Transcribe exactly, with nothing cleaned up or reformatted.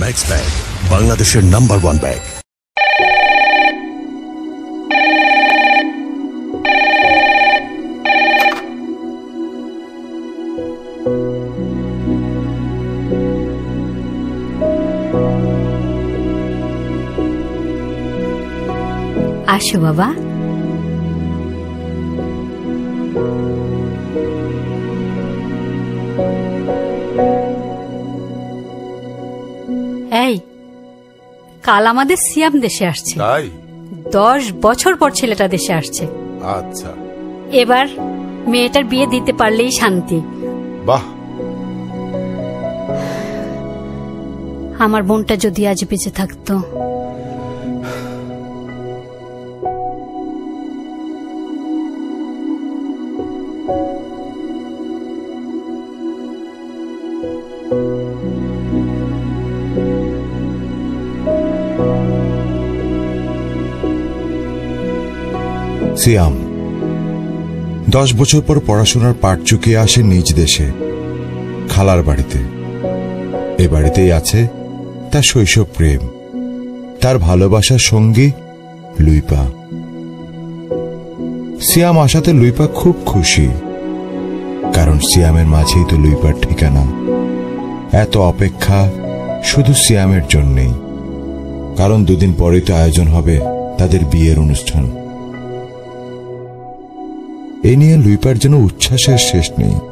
Max bag, বাংলাদেশের number one bag. আসো বাবা। এই কাল আমাদের সিয়াম দেশে আসছে। তাই? দশ বছর পর ছেলেটা দেশে আসছে। আচ্ছা, এবার মেয়েটার বিয়ে দিতে পারলেই শান্তি। বাহ। আমার বোনটা যদি আজ বেঁচে থাকতো। সিয়াম দশ বছর পর পড়াশোনার পাঠ চুকিয়ে আসে নিজ দেশে, খালার বাড়িতে। এ বাড়িতেই আছে তার শৈশব প্রেম, তার ভালোবাসার সঙ্গী লুইপা। সিয়াম আসাতে লুইপা খুব খুশি, কারণ সিয়ামের মাঝেই তো লুইপার ঠিকানা। এত অপেক্ষা শুধু সিয়ামের জন্যেই, কারণ দুদিন পরেই তো আয়োজন হবে তাদের বিয়ের অনুষ্ঠান। এ নিয়ে লুইপার যেন উচ্ছ্বাসের শেষ নেই।